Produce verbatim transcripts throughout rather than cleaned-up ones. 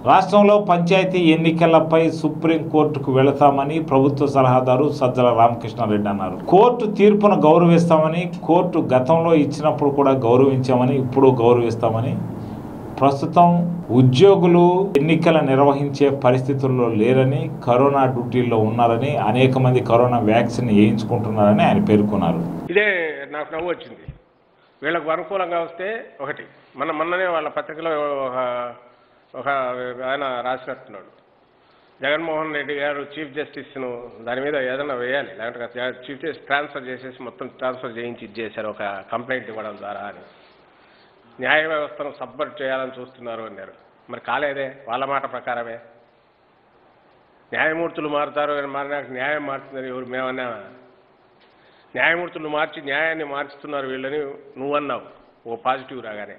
రాష్ట్రంలో పంచాయతీ ఎన్నికలపై సుప్రీంకోర్టుకు వెళతామని ప్రభుత్వ సలహాదారు సజ్జల రామకృష్ణారెడ్డి అన్నారు. కోర్టు తీర్పును గౌరవిస్తామని, కోర్టు గతంలో ఇచ్చినప్పుడు కూడా గౌరవించామని, ఇప్పుడు గౌరవిస్తామని, ప్రస్తుతం ఉద్యోగులు ఎన్నికలు నిర్వహించే పరిస్థితుల్లో లేరని, కరోనా డ్యూటీల్లో ఉన్నారని, అనేక మంది కరోనా వ్యాక్సిన్ వేయించుకుంటున్నారని ఆయన పేర్కొన్నారు. ఇదే నాకు నవ్వు వచ్చింది. వీళ్ళకు అనుకూలంగా వస్తే ఒకటి, మన మొన్ననే వాళ్ళ పత్రికలో ఒక ఆయన రాసినట్టున్నాడు, జగన్మోహన్ రెడ్డి గారు చీఫ్ జస్టిస్ను దాని మీద ఏదైనా వేయాలి, లేకపోతే చీఫ్ జస్టిస్ ట్రాన్స్ఫర్ చేసేసి మొత్తం ట్రాన్స్ఫర్ చేయించి ఇచ్చేశారు ఒక కంప్లైంట్ ఇవ్వడం ద్వారా అని, న్యాయ వ్యవస్థను సబ్వర్ట్ చేయాలని చూస్తున్నారు అన్నారు. మరి కాలేదే, వాళ్ళ మాట ప్రకారమే. న్యాయమూర్తులు మారుతారు, మారినాక న్యాయం మారుతుందని ఎవరు మేమన్నా? న్యాయమూర్తులు మార్చి న్యాయాన్ని మార్చుతున్నారు వీళ్ళని నువ్వన్నావు ఓ పాజిటివ్ రాగానే.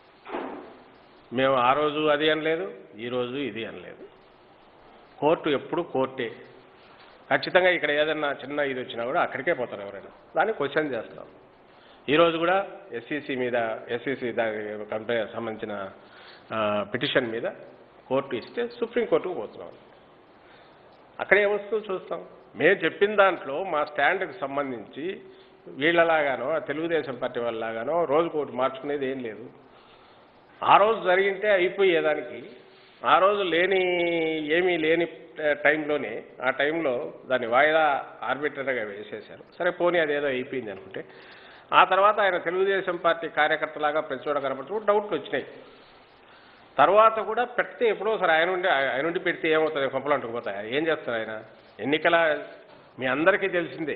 మేము ఆ రోజు అది అనలేదు, ఈరోజు ఇది అనలేదు. కోర్టు ఎప్పుడు కోర్టే. ఖచ్చితంగా ఇక్కడ ఏదన్నా చిన్న ఇది వచ్చినా కూడా అక్కడికే పోతారు ఎవరైనా, దాన్ని క్వశ్చన్ చేస్తాం. ఈరోజు కూడా ఎస్సీసీ మీద ఎస్సీసీ దాని కంపెనీ సంబంధించిన పిటిషన్ మీద కోర్టు ఇస్తే సుప్రీంకోర్టుకు పోతున్నాం. అక్కడ ఏమొస్తుందో చూస్తాం. మేము చెప్పిన దాంట్లో మా స్టాండ్కి సంబంధించి వీళ్ళలాగానో తెలుగుదేశం పార్టీ వాళ్ళలాగానో రోజుకు ఒకటి మార్చుకునేది ఏం లేదు. ఆ రోజు జరిగింటే అయిపోయేదానికి, ఆ రోజు లేని ఏమీ లేని టైంలోనే ఆ టైంలో దాన్ని వాయిదా ఆర్బిట్రరీగా వేసేశారు. సరే పోనీ అదేదో అయిపోయింది అనుకుంటే, ఆ తర్వాత ఆయన తెలుగుదేశం పార్టీ కార్యకర్తలాగా ప్రతి చోట కనపడుతూ డౌట్లు వచ్చినాయి. తర్వాత కూడా పెడితే ఎప్పుడో సరే ఆయన ఉండి ఆయన ఉండి పెడితే ఏమవుతుంది, కొంపలు అంటుకుపోతాయి. ఏం చేస్తారు ఆయన? ఎన్నికల మీ అందరికీ తెలిసిందే,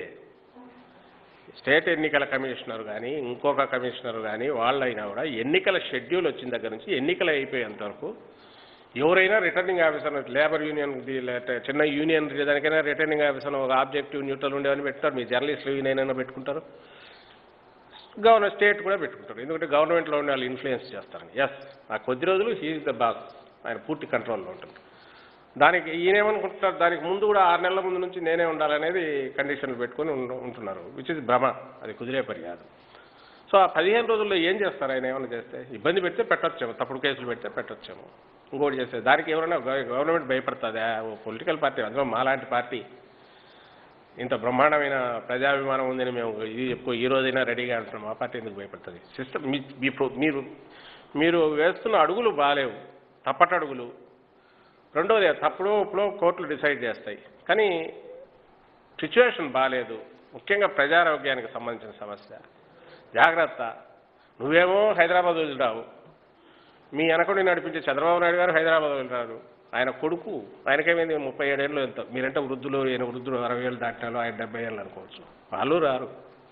స్టేట్ ఎన్నికల కమిషనర్ కానీ ఇంకొక కమిషనర్ కానీ వాళ్ళైనా కూడా ఎన్నికల షెడ్యూల్ వచ్చిన దగ్గర నుంచి ఎన్నికలు అయిపోయేంత వరకు ఎవరైనా రిటర్నింగ్ ఆఫీసర్, లేబర్ యూనియన్ చిన్న యూనియన్ దానికైనా రిటర్నింగ్ ఆఫీసర్ ఒక ఆబ్జెక్టివ్ న్యూట్రల్ ఉండేవని పెట్టుతారు. మీ జర్నలిస్టులు యూనియన్ అయినా పెట్టుకుంటారు, గవర్నమెంట్ స్టేట్ కూడా పెట్టుకుంటారు. ఎందుకంటే గవర్నమెంట్లో ఉండే వాళ్ళు ఇన్ఫ్లుయెన్స్ చేస్తారు. ఎస్, ఆ కొద్ది రోజులు హీఈస్ ద బాస్, ఆయన పూర్తి కంట్రోల్లో ఉంటుంది. దానికి ఈయనేమనుకుంటున్నారు, దానికి ముందు కూడా ఆరు నెలల ముందు నుంచి నేనే ఉండాలనేది కండిషన్లు పెట్టుకొని ఉంటున్నారు, విచ్ ఇస్ భ్రమ, అది కుదిరే పని కాదు. సో ఆ పదిహేను రోజుల్లో ఏం చేస్తారు? ఆయన ఏమైనా చేస్తే ఇబ్బంది పెడితే పెట్టొచ్చేమో, తప్పుడు కేసులు పెడితే పెట్టొచ్చేమో, ఇంకోటి చేస్తే దానికి ఎవరైనా గవర్నమెంట్ భయపడుతుందా? ఓ పొలిటికల్ పార్టీ, అందులో మాలాంటి పార్టీ ఇంత బ్రహ్మాండమైన ప్రజాభిమానం ఉందని మేము ఇది చెప్పుకో ఈ రోజైనా రెడీగా అంటున్నాం. మా పార్టీ ఎందుకు భయపడుతుంది? సిస్టమ్ మీరు మీరు వేస్తున్న అడుగులు బాగాలేవు, తప్పటడుగులు. రెండోది, తప్పుడు ఇప్పుడు కోర్టులు డిసైడ్ చేస్తాయి, కానీ సిచ్యువేషన్ బాగాలేదు. ముఖ్యంగా ప్రజారోగ్యానికి సంబంధించిన సమస్య. జాగ్రత్త. నువ్వేమో హైదరాబాద్ వదిలిరావు, మీ వెనకడి నడిపించే చంద్రబాబు నాయుడు గారు హైదరాబాద్ వదిలిరారు. ఆయన కొడుకు, ఆయనకేమైంది ముప్పై ఏడేళ్ళు ఎంత, మీరంటే వృద్ధులు, ఈయన వృద్ధులు అరవై ఏళ్ళు దాటినాలు, ఆయన డెబ్బై ఏళ్ళు అనుకోవచ్చు. వాళ్ళు రారు,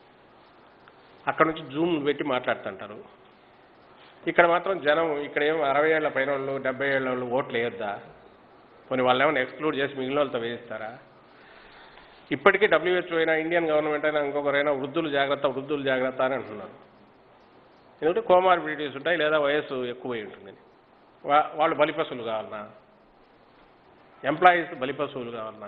అక్కడ నుంచి జూమ్ పెట్టి మాట్లాడుతుంటారు. ఇక్కడ మాత్రం జనం, ఇక్కడ ఏమో అరవై ఏళ్ల పైన వాళ్ళు డెబ్బై ఏళ్ళ వాళ్ళు ఓట్లు వేయొద్దా? కొన్ని వాళ్ళు ఏమైనా ఎక్స్క్లూడ్ చేసి మిగిలిన వాళ్ళతో వేయిస్తారా? ఇప్పటికీ డబ్ల్యూహెచ్ఓ అయినా ఇండియన్ గవర్నమెంట్ అయినా ఇంకొకరైనా వృద్ధులు జాగ్రత్త, వృద్ధులు జాగ్రత్త అని అంటున్నారు. ఎందుకంటే కోమార్బిడిటీస్ ఉంటాయి లేదా వయస్సు ఎక్కువై ఉంటుందని. వా వాళ్ళు బలిపశువులు కావాలన్నా, ఎంప్లాయీస్ బలిపశువులు కావాలన్నా?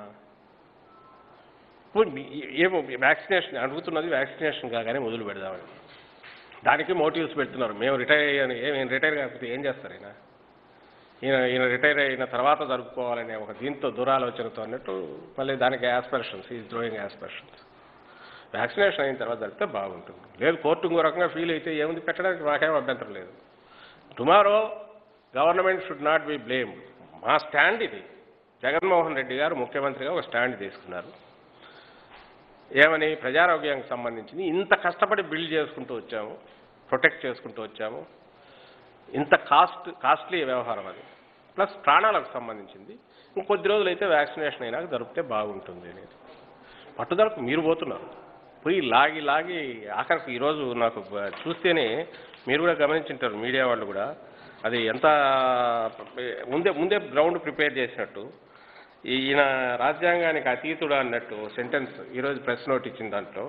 ఏమో వ్యాక్సినేషన్ అడుగుతున్నది, వ్యాక్సినేషన్ కాగానే మొదలు పెడదామని దానికి మోటివ్స్ పెడుతున్నారు. మేము రిటైర్ అయ్యాను, ఏం రిటైర్ కాకపోతే ఏం చేస్తారు? ఈయన ఈయన ఈయన రిటైర్ అయిన తర్వాత జరుపుకోవాలనే ఒక దీంతో దురాలోచనతో అన్నట్టు మళ్ళీ దానికి aspirations, is drawing aspirations. Vaccination అయిన తర్వాత జరిపితే బాగుంటుంది. లేదు కోర్టు ఇంకో రకంగా ఫీల్ అయితే ఏముంది, పెట్టడానికి మాకేం అభ్యంతరం లేదు. Tomorrow government should not be blame. మా స్టాండ్ ఇది. జగన్మోహన్ రెడ్డి గారు ముఖ్యమంత్రిగా ఒక స్టాండ్ తీసుకున్నారు. ఏమని? ప్రజారోగ్యానికి సంబంధించింది ఇంత కష్టపడి బిల్డ్ చేసుకుంటూ వచ్చాము, ప్రొటెక్ట్ చేసుకుంటూ వచ్చాము. ఇంత కాస్ట్ కాస్ట్లీ వ్యవహారం అది, ప్లస్ ప్రాణాలకు సంబంధించింది. ఇంకొద్ది రోజులు అయితే వ్యాక్సినేషన్ అయినాక జరిపితే బాగుంటుంది అనేది పట్టుదలకు మీరు పోతున్నారు. పోయి లాగి లాగి ఆఖరికి ఈరోజు నాకు చూస్తేనే, మీరు కూడా గమనించుంటారు మీడియా వాళ్ళు కూడా, అది ఎంత ముందే ముందే గ్రౌండ్ ప్రిపేర్ చేసినట్టు, ఈయన రాజ్యాంగానికి అతీతుడు అన్నట్టు సెంటెన్స్ ఈరోజు ప్రెస్ నోట్ ఇచ్చిన దాంట్లో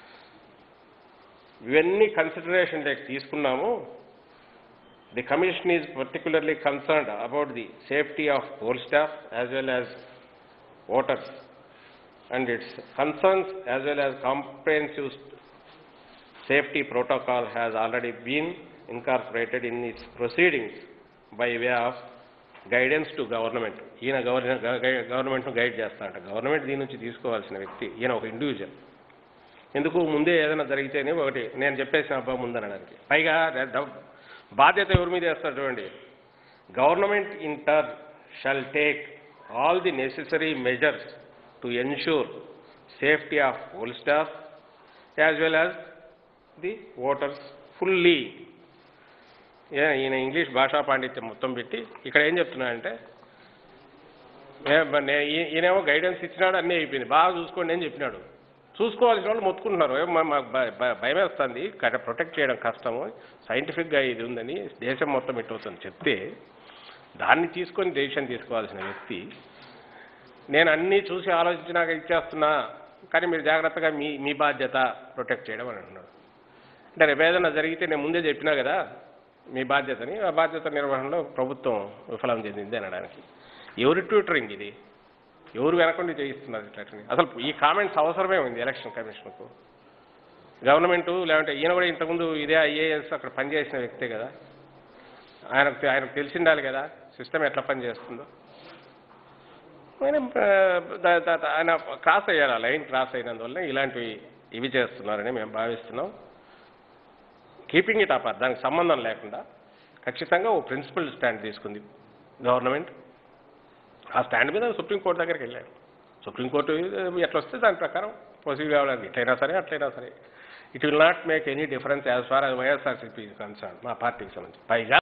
ఇవన్నీ కన్సిడరేషన్ లైక్ తీసుకున్నాము. The commission is particularly concerned about the safety of poll staff as well as voters and its concerns as well as comprehensive safety protocol has already been incorporated in its proceedings by way of guidance to government. ఈయన govern గవర్నమెంట్ను guide చేస్తా అంట. Government దీని నుంచి తీసుకోవాల్సిన వ్యక్తి ఈయన ఒక ఇండివిజువల్. ఎందుకు ముందే ఏదైనా జరిగితేనే ఒకటి నేను చెప్పేసిన అబ్బా ముందనడానికి. పైగా బాధ్యత ఎవరి మీద వేస్తారు చూడండి. Government in turn shall take all the necessary measures to ensure safety of poll staff as well as the voters fully. ఈయన ఇంగ్లీష్ భాషా పాండిత్యం మొత్తం పెట్టి ఇక్కడ ఏం చెప్తున్నాడంటే ఈయనేమో గైడెన్స్ ఇచ్చినాడు, అన్నీ అయిపోయింది, బాగా చూసుకోండి అని చెప్పినాడు. చూసుకోవాల్సిన వాళ్ళు మొత్తుకుంటున్నారు, మాకు భయం వేస్తుంది, ప్రొటెక్ట్ చేయడం కష్టము, సైంటిఫిక్గా ఇది ఉందని దేశం మొత్తం ఇట్టవుతుంది చెప్తే దాన్ని తీసుకొని డెసిషన్ తీసుకోవాల్సిన వ్యక్తి నేను అన్నీ చూసి ఆలోచించినాక ఇచ్చేస్తున్నా, కానీ మీరు జాగ్రత్తగా మీ మీ బాధ్యత ప్రొటెక్ట్ చేయడం అని అంటున్నాడు. అంటే రేపు ఏదైనా జరిగితే నేను ముందే చెప్పినా కదా మీ బాధ్యతని, ఆ బాధ్యత నిర్వహణలో ప్రభుత్వం విఫలం చెందింది అనడానికి ఎవరి ట్విటరింగ్ ఇది? ఎవరు వెనకండి చేయిస్తున్నారు ఇట్లా? అసలు ఈ కామెంట్స్ అవసరమే ఉంది ఎలక్షన్ కమిషన్కు. గవర్నమెంటు లేదంటే ఈయన కూడా ఇంతకుముందు ఇదే ఐఏఎస్ అక్కడ పనిచేసిన వ్యక్తే కదా, ఆయనకు ఆయనకు తెలిసిండాలి కదా సిస్టమ్ ఎట్లా పనిచేస్తుందో. ఆయన ఆయన క్రాస్ అయ్యారు, ఆ లైన్ క్రాస్ అయినందువల్ల ఇలాంటివి ఇవి చేస్తున్నారని మేము భావిస్తున్నాం. కీపింగ్ ఇట్ అప్, దానికి సంబంధం లేకుండా ఖచ్చితంగా ఓ ప్రిన్సిపల్ స్టాండ్ తీసుకుంది గవర్నమెంట్. ఆ స్టాండ్ మీద సుప్రీంకోర్టు దగ్గరికి వెళ్ళారు. సుప్రీంకోర్టు ఎట్లా వస్తే దాని ప్రకారం ప్రొసీడ్ కావడానికి ఎట్లయినా సరే అట్లయినా సరే it will not make any difference as far as YSRCP concern. మా పార్టీకి సంబంధించి పైగా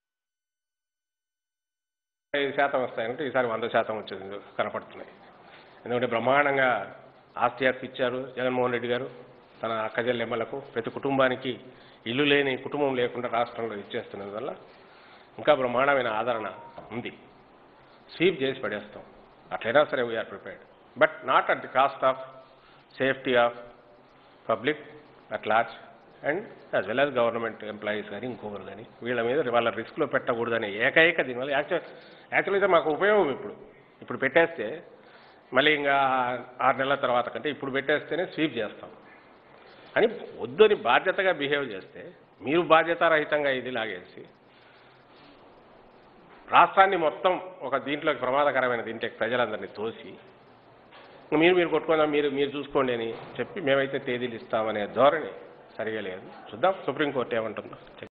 ఐదు శాతం వస్తాయంటే ఈసారి వంద శాతం వచ్చేది కనపడుతున్నాయి. ఎందుకంటే బ్రహ్మాండంగా ఆస్తి హక్కు ఇచ్చారు జగన్మోహన్ రెడ్డి గారు తన అక్కజెల్లెమ్మలకు. ప్రతి కుటుంబానికి ఇల్లు లేని కుటుంబం లేకుండా రాష్ట్రంలో ఇచ్చేస్తున్నందు వల్ల ఇంకా బ్రహ్మాండమైన ఆదరణ ఉంది. స్వీప్ చేసి పడేస్తాం అట్లయినా సరే we're prepared, but not at the cost of safety of public at large and as well as government employees కానీ ఇంకొకరు కానీ వీళ్ళ మీద వాళ్ళ రిస్క్లో పెట్టకూడదని ఏకైక దీనివల్ల యాక్చువల్ యాక్చువల్గా మాకు ఉపయోగం. ఇప్పుడు ఇప్పుడు పెట్టేస్తే మళ్ళీ ఇంకా ఆరు నెలల తర్వాత కంటే ఇప్పుడు పెట్టేస్తేనే స్వీప్ చేస్తాం అని వద్దని బాధ్యతగా బిహేవ్ చేస్తే మీరు బాధ్యతారహితంగా ఇది లాగేసి రాష్ట్రాన్ని మొత్తం ఒక దీంట్లోకి ప్రమాదకరమైన దీంట్లోకి ప్రజలందరినీ తోసి మీరు మీరు కొట్టుకుందాం మీరు మీరు చూసుకోండి అని చెప్పి మేమైతే తేదీలు ఇస్తామనే ధోరణి సరిగా లేదు. చూద్దాం సుప్రీంకోర్టు ఏమంటుందో.